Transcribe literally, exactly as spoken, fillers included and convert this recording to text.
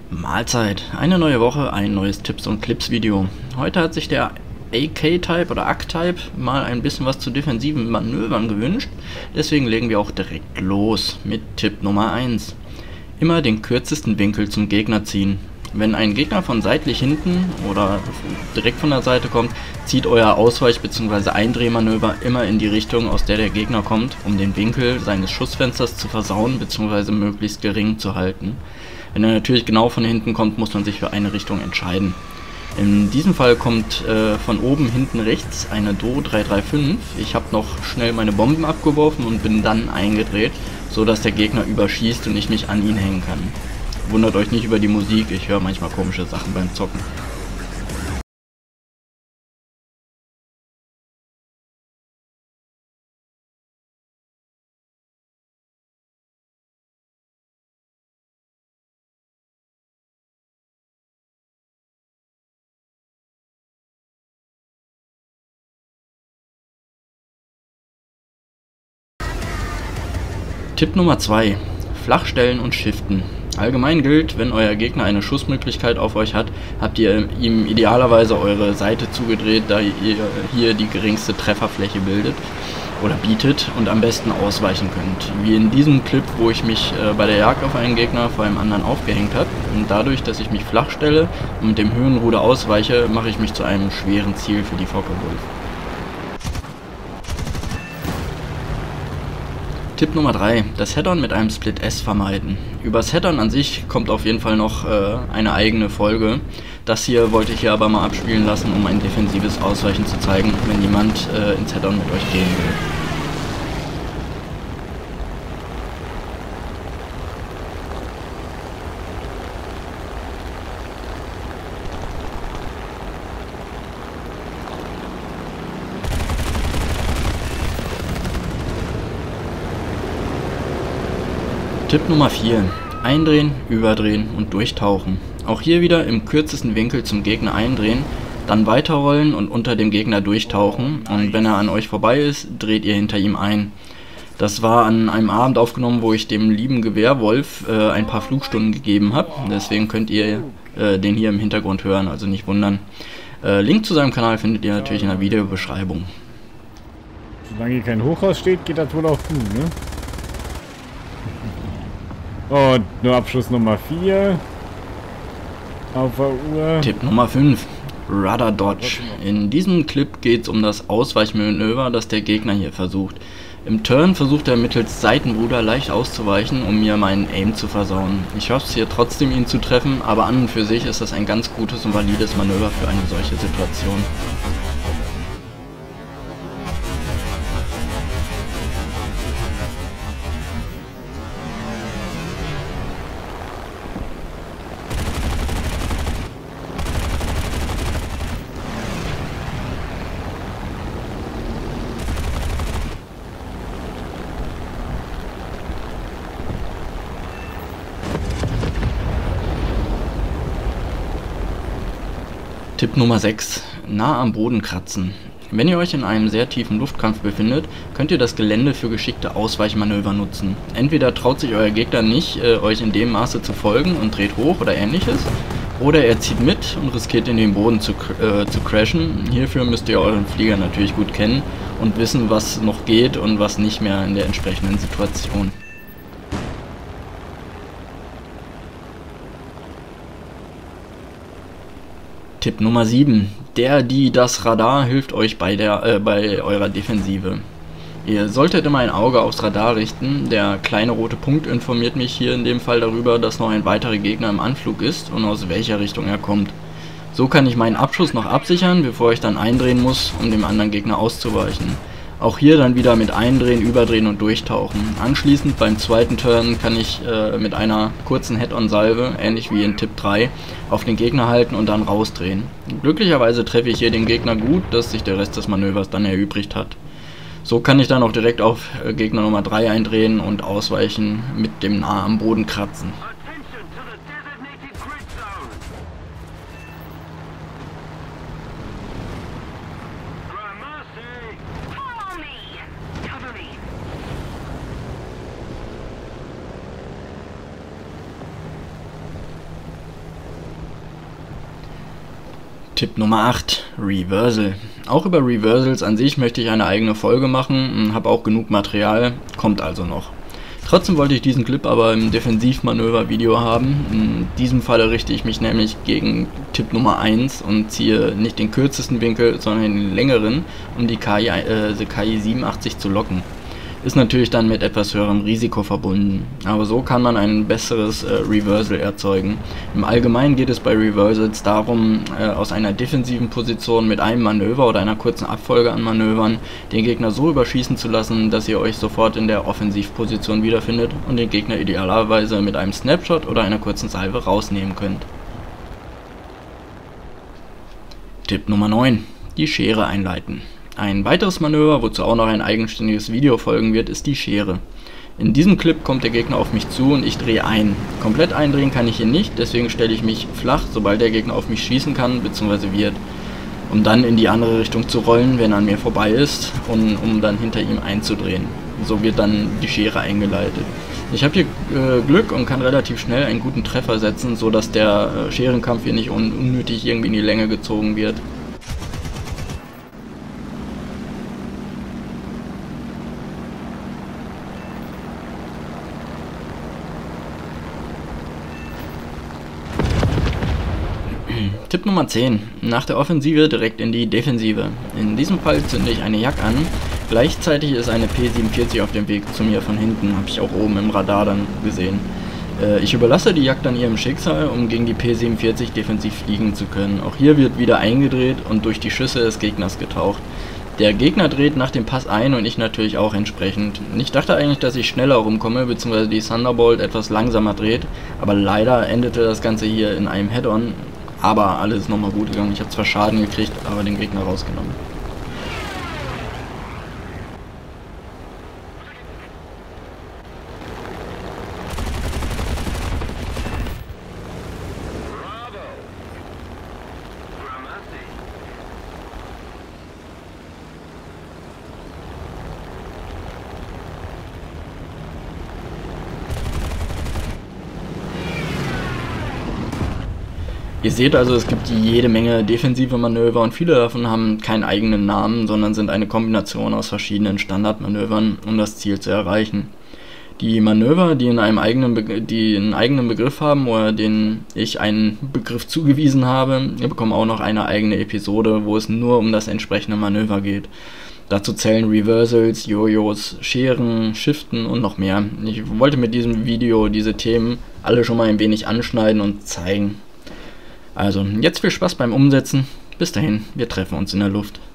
Mahlzeit, eine neue Woche, ein neues Tipps und Clips Video. Heute hat sich der A K-Type oder A K-Type mal ein bisschen was zu defensiven Manövern gewünscht, deswegen legen wir auch direkt los mit Tipp Nummer eins. Immer den kürzesten Winkel zum Gegner ziehen. Wenn ein Gegner von seitlich hinten oder direkt von der Seite kommt, zieht euer Ausweich- bzw. Eindrehmanöver immer in die Richtung, aus der der Gegner kommt, um den Winkel seines Schussfensters zu versauen bzw. möglichst gering zu halten. Wenn er natürlich genau von hinten kommt, muss man sich für eine Richtung entscheiden. In diesem Fall kommt äh, von oben hinten rechts eine Do drei drei fünf. Ich habe noch schnell meine Bomben abgeworfen und bin dann eingedreht, so dass der Gegner überschießt und ich mich an ihn hängen kann. Wundert euch nicht über die Musik, ich höre manchmal komische Sachen beim Zocken. Tipp Nummer zwei. Flachstellen und Shiften. Allgemein gilt, wenn euer Gegner eine Schussmöglichkeit auf euch hat, habt ihr ihm idealerweise eure Seite zugedreht, da ihr hier die geringste Trefferfläche bildet oder bietet und am besten ausweichen könnt. Wie in diesem Clip, wo ich mich äh, bei der Jagd auf einen Gegner vor einem anderen aufgehängt habe. Und dadurch, dass ich mich flach stelle und mit dem Höhenruder ausweiche, mache ich mich zu einem schweren Ziel für die Focke-Wulf. Tipp Nummer drei. Das Head-On mit einem Split S vermeiden. Übers Head-On an sich kommt auf jeden Fall noch äh, eine eigene Folge. Das hier wollte ich hier aber mal abspielen lassen, um ein defensives Ausweichen zu zeigen, wenn jemand äh, ins Head-On mit euch gehen will. Tipp Nummer vier. Eindrehen, überdrehen und durchtauchen. Auch hier wieder im kürzesten Winkel zum Gegner eindrehen, dann weiterrollen und unter dem Gegner durchtauchen und wenn er an euch vorbei ist, dreht ihr hinter ihm ein. Das war an einem Abend aufgenommen, wo ich dem lieben Gewehrwolf äh, ein paar Flugstunden gegeben habe, deswegen könnt ihr äh, den hier im Hintergrund hören, also nicht wundern. Äh, Link zu seinem Kanal findet ihr natürlich in der Videobeschreibung. Solange hier kein Hochhaus steht, geht das wohl auch gut, ne? Und nur Abschluss Nummer vier auf der Uhr. Tipp Nummer fünf. Rudder Dodge. In diesem Clip geht es um das Ausweichmanöver, das der Gegner hier versucht. Im Turn versucht er mittels Seitenruder leicht auszuweichen, um mir meinen Aim zu versauen. Ich hoffe es hier trotzdem, ihn zu treffen, aber an und für sich ist das ein ganz gutes und valides Manöver für eine solche Situation. Tipp Nummer sechs. Nah am Boden kratzen. Wenn ihr euch in einem sehr tiefen Luftkampf befindet, könnt ihr das Gelände für geschickte Ausweichmanöver nutzen. Entweder traut sich euer Gegner nicht, äh, euch in dem Maße zu folgen und dreht hoch oder ähnliches, oder er zieht mit und riskiert in den Boden zu, äh, zu crashen. Hierfür müsst ihr euren Flieger natürlich gut kennen und wissen, was noch geht und was nicht mehr in der entsprechenden Situation. Tipp Nummer sieben. Der, die, das Radar hilft euch bei, der, äh, bei eurer Defensive. Ihr solltet immer ein Auge aufs Radar richten. Der kleine rote Punkt informiert mich hier in dem Fall darüber, dass noch ein weiterer Gegner im Anflug ist und aus welcher Richtung er kommt. So kann ich meinen Abschuss noch absichern, bevor ich dann eindrehen muss, um dem anderen Gegner auszuweichen. Auch hier dann wieder mit Eindrehen, Überdrehen und Durchtauchen. Anschließend beim zweiten Turn kann ich äh, mit einer kurzen Head-On-Salve, ähnlich wie in Tipp drei, auf den Gegner halten und dann rausdrehen. Glücklicherweise treffe ich hier den Gegner gut, dass sich der Rest des Manövers dann erübrigt hat. So kann ich dann auch direkt auf äh, Gegner Nummer drei eindrehen und ausweichen mit dem nah am Boden kratzen. Tipp Nummer acht, Reversal. Auch über Reversals an sich möchte ich eine eigene Folge machen, habe auch genug Material, kommt also noch. Trotzdem wollte ich diesen Clip aber im Defensivmanöver-Video haben. In diesem Falle richte ich mich nämlich gegen Tipp Nummer eins und ziehe nicht den kürzesten Winkel, sondern den längeren, um die K I, äh, K I siebenundachtzig zu locken. Ist natürlich dann mit etwas höherem Risiko verbunden, aber so kann man ein besseres äh, Reversal erzeugen. Im Allgemeinen geht es bei Reversals darum, äh, aus einer defensiven Position mit einem Manöver oder einer kurzen Abfolge an Manövern den Gegner so überschießen zu lassen, dass ihr euch sofort in der Offensivposition wiederfindet und den Gegner idealerweise mit einem Snapshot oder einer kurzen Salve rausnehmen könnt. Tipp Nummer neun. Die Schere einleiten. Ein weiteres Manöver, wozu auch noch ein eigenständiges Video folgen wird, ist die Schere. In diesem Clip kommt der Gegner auf mich zu und ich drehe ein. Komplett eindrehen kann ich ihn nicht, deswegen stelle ich mich flach, sobald der Gegner auf mich schießen kann bzw. wird, um dann in die andere Richtung zu rollen, wenn er an mir vorbei ist, und um dann hinter ihm einzudrehen. So wird dann die Schere eingeleitet. Ich habe hier äh, Glück und kann relativ schnell einen guten Treffer setzen, so dass der äh, Scherenkampf hier nicht un unnötig irgendwie in die Länge gezogen wird. Tipp Nummer zehn. Nach der Offensive direkt in die Defensive. In diesem Fall zünde ich eine Jak an. Gleichzeitig ist eine P siebenundvierzig auf dem Weg zu mir von hinten, habe ich auch oben im Radar dann gesehen. Äh, ich überlasse die Jak dann ihrem Schicksal, um gegen die P siebenundvierzig defensiv fliegen zu können. Auch hier wird wieder eingedreht und durch die Schüsse des Gegners getaucht. Der Gegner dreht nach dem Pass ein und ich natürlich auch entsprechend. Ich dachte eigentlich, dass ich schneller rumkomme, beziehungsweise die Thunderbolt etwas langsamer dreht, aber leider endete das Ganze hier in einem Head-On. Aber alles ist nochmal gut gegangen. Ich habe zwar Schaden gekriegt, aber den Gegner rausgenommen. Ihr seht also, es gibt jede Menge defensive Manöver und viele davon haben keinen eigenen Namen, sondern sind eine Kombination aus verschiedenen Standardmanövern, um das Ziel zu erreichen. Die Manöver, die, in einem eigenen Be die einen eigenen Begriff haben oder denen ich einen Begriff zugewiesen habe, ihr bekommt auch noch eine eigene Episode, wo es nur um das entsprechende Manöver geht. Dazu zählen Reversals, Jojos, Scheren, Shiften und noch mehr. Ich wollte mit diesem Video diese Themen alle schon mal ein wenig anschneiden und zeigen. Also, jetzt viel Spaß beim Umsetzen. Bis dahin, wir treffen uns in der Luft.